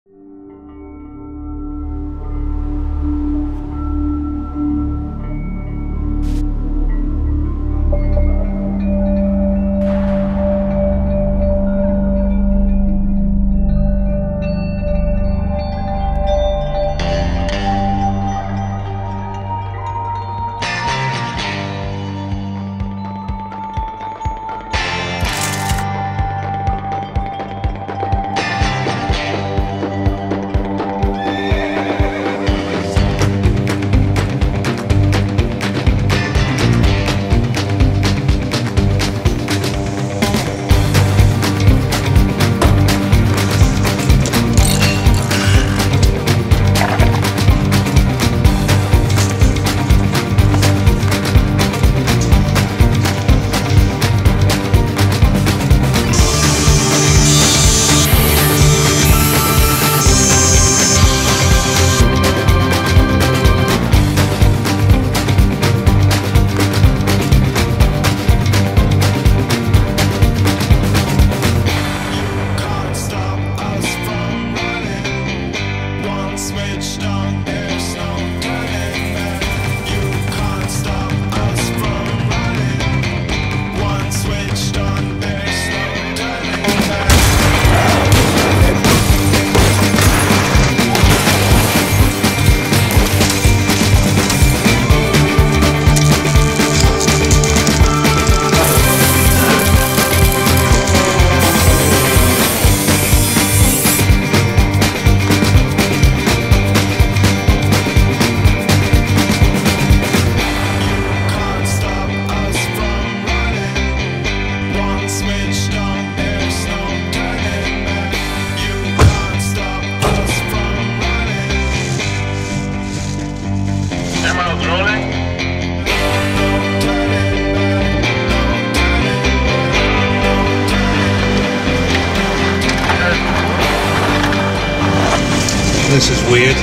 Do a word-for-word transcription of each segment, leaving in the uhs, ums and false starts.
This is weird.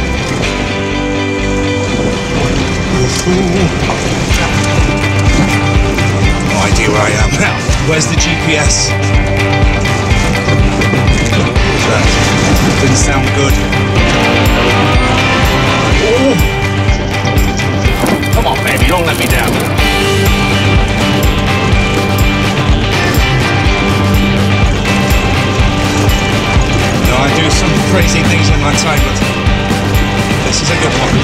No idea where I am now. Where's the G P S? That didn't sound good. Oh. Come on, baby, don't let me down. I do some crazy things in my time, but this is a good one.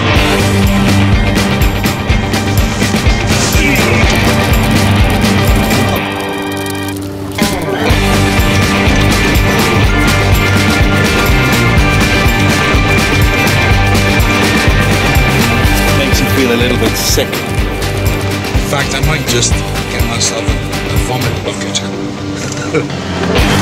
Makes you feel a little bit sick. In fact, I might just get myself a vomit bucket.